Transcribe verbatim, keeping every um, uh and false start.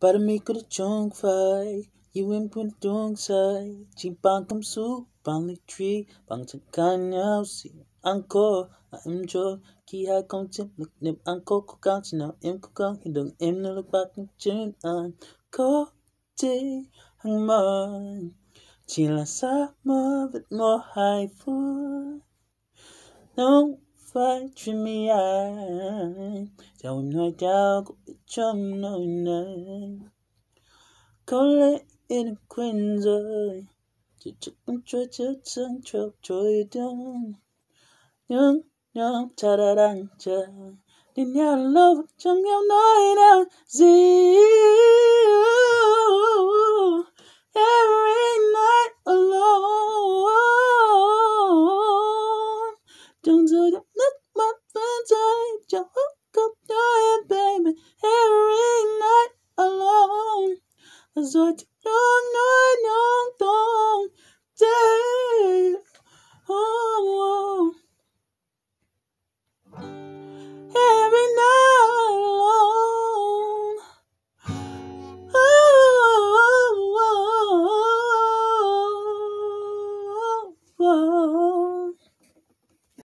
Para mi có chung phai yêu em cũng đúng sai chỉ bằng tâm su bằng lý trí bằng chân can nhau xì anh có à em cho khi hai con chim lực niệm anh có cố gắng chỉ nào em cố gắng thì đừng em nữa lúc bắt những chân anh có thể hằng mơ chỉ là giấc mơ vẫn ngỏ hai phút không phải chuyện mi ai chào em nói chào cũng biết trong nỗi này có lẽ em quên rồi chỉ chắc cũng trôi chết chân trôi trôi đông nhưng nhưng ta đã đang chờ đến nhau lâu chẳng nhau nói nào gì every night alone đừng rơi đậm nước mắt vẫn rơi chẳng hút cốc nói em baby every night alone rồi thì nó nói nhung tông